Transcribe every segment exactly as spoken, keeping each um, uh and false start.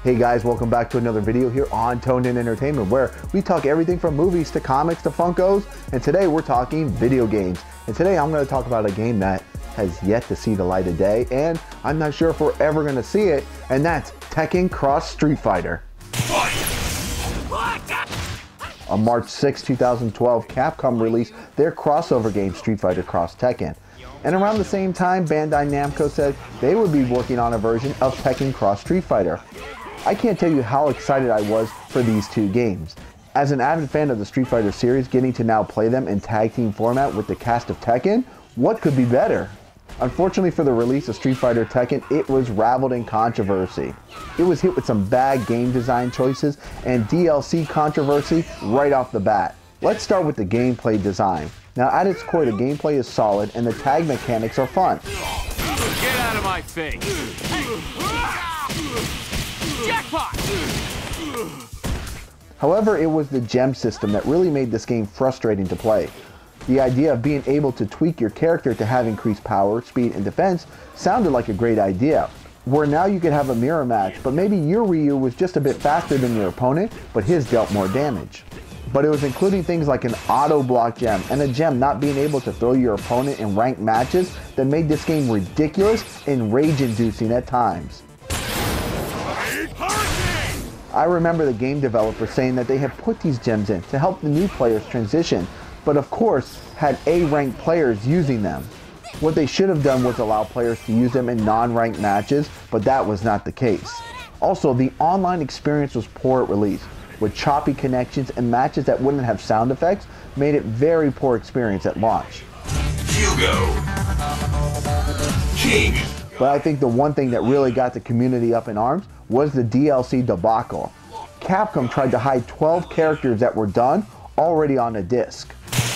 Hey guys, welcome back to another video here on Toned In Entertainment, where we talk everything from movies to comics to Funkos, and today we're talking video games. And today I'm going to talk about a game that has yet to see the light of day, and I'm not sure if we're ever going to see it, and that's Tekken Cross Street Fighter. On March sixth, two thousand twelve, Capcom released their crossover game Street Fighter Cross Tekken. And around the same time, Bandai Namco said they would be working on a version of Tekken Cross Street Fighter. I can't tell you how excited I was for these two games. As an avid fan of the Street Fighter series, getting to now play them in tag team format with the cast of Tekken, what could be better? Unfortunately for the release of Street Fighter Tekken, it was raveled in controversy. It was hit with some bad game design choices and D L C controversy right off the bat. Let's start with the gameplay design. Now at its core, the gameplay is solid and the tag mechanics are fun. Get out of my face! Jackpot! However, it was the gem system that really made this game frustrating to play. The idea of being able to tweak your character to have increased power, speed, and defense sounded like a great idea, where now you could have a mirror match, but maybe your Ryu was just a bit faster than your opponent, but his dealt more damage. But it was including things like an auto block gem and a gem not being able to throw your opponent in ranked matches that made this game ridiculous and rage-inducing at times. I remember the game developer saying that they had put these gems in to help the new players transition, but of course had A-ranked players using them. What they should have done was allow players to use them in non-ranked matches, but that was not the case. Also, the online experience was poor at release, with choppy connections and matches that wouldn't have sound effects made it very poor experience at launch. Hugo King. But I think the one thing that really got the community up in arms was the D L C debacle. Capcom tried to hide twelve characters that were done already on a disc.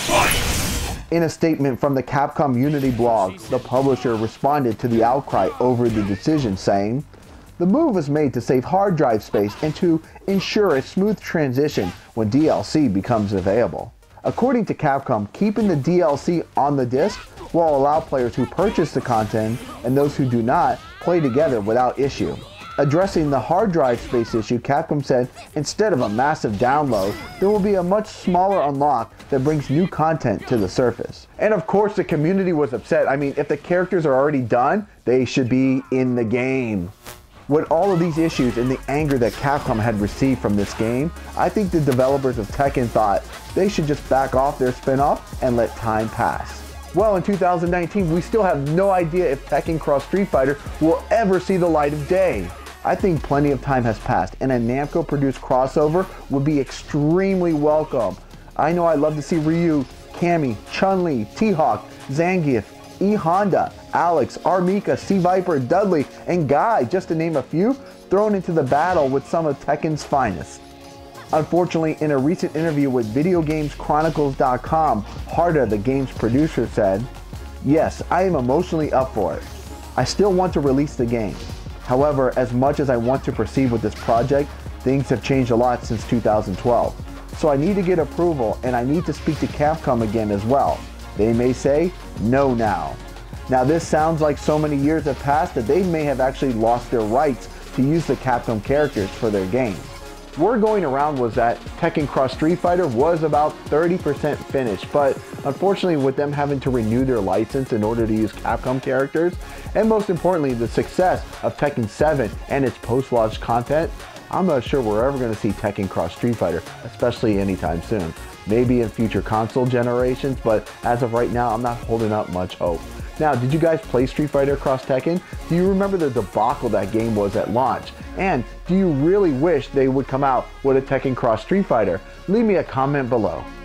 In a statement from the Capcom Unity blog, the publisher responded to the outcry over the decision, saying, "The move was made to save hard drive space and to ensure a smooth transition when D L C becomes available." According to Capcom, keeping the D L C on the disc will allow players who purchase the content and those who do not play together without issue. Addressing the hard drive space issue, Capcom said instead of a massive download, there will be a much smaller unlock that brings new content to the surface. And of course the community was upset. I mean, if the characters are already done, they should be in the game. With all of these issues and the anger that Capcom had received from this game, I think the developers of Tekken thought they should just back off their spin-off and let time pass. Well, in two thousand nineteen, we still have no idea if Tekken Cross Street Fighter will ever see the light of day. I think plenty of time has passed, and a Namco-produced crossover would be extremely welcome. I know I'd love to see Ryu, Cammy, Chun-Li, T-Hawk, Zangief, E Honda, Alex, R-Mika, C-Viper, Dudley, and Guy, just to name a few, thrown into the battle with some of Tekken's finest. Unfortunately, in a recent interview with Video Games Chronicles dot com, Harda, the game's producer, said, "Yes, I am emotionally up for it. I still want to release the game. However, as much as I want to proceed with this project, things have changed a lot since two thousand twelve. So I need to get approval, and I need to speak to Capcom again as well. They may say, no now." Now this sounds like so many years have passed that they may have actually lost their rights to use the Capcom characters for their game. Word going around was that Tekken Cross Street Fighter was about thirty percent finished, but unfortunately with them having to renew their license in order to use Capcom characters, and most importantly the success of Tekken seven and its post-launch content, I'm not sure we're ever going to see Tekken Cross Street Fighter, especially anytime soon. Maybe in future console generations, but as of right now, I'm not holding up much hope. Now, did you guys play Street Fighter Cross Tekken? Do you remember the debacle that game was at launch? And do you really wish they would come out with a Tekken Cross Street Fighter? Leave me a comment below.